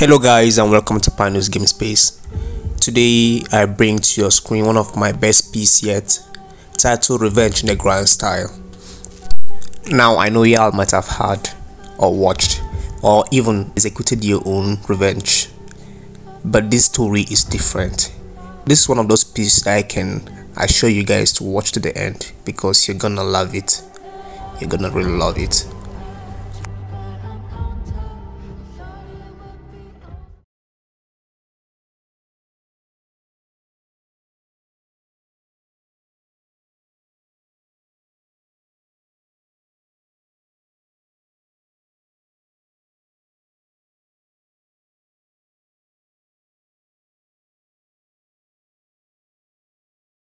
Hello guys, and welcome to pinusgamespace. Today I bring to your screen one of my best pieces yet, titled Revenge in the Grand Style. Now I know y'all might have heard or watched or even executed your own revenge, but this story is different. This is one of those pieces that I can assure you guys to watch to the end because you're gonna love it. You're gonna really love it.